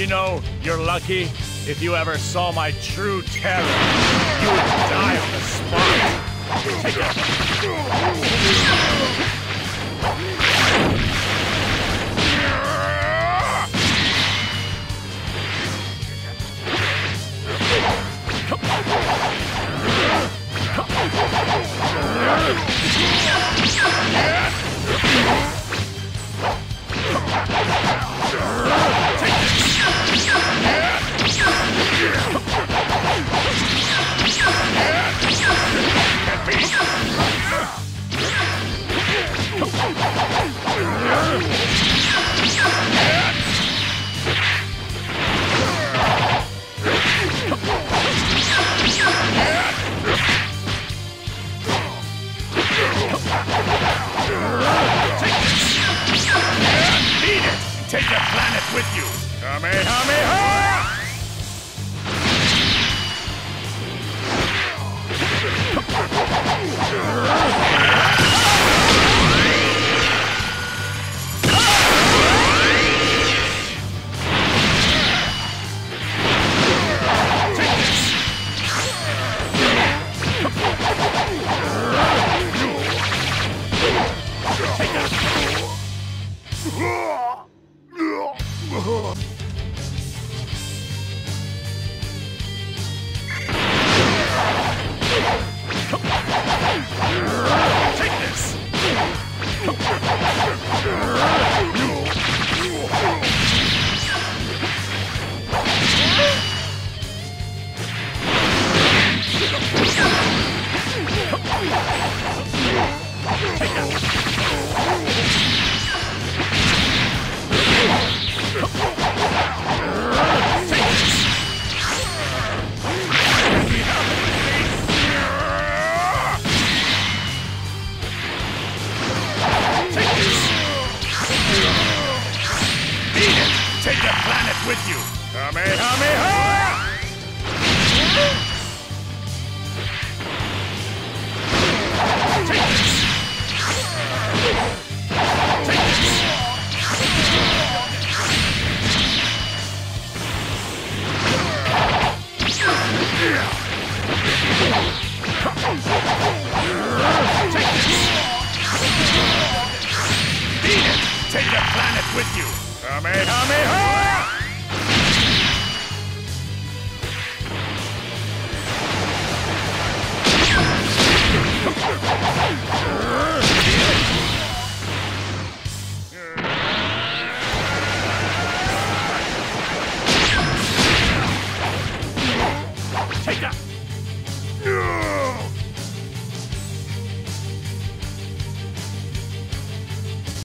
You know, you're lucky. If you ever saw my true terror, you would die on the spot. Take Take the planet with you! Kamehameha! Take the planet with you! Kamehameha! Take this! Take this! Beat it! Take the planet with you! Kamehameha! Take that!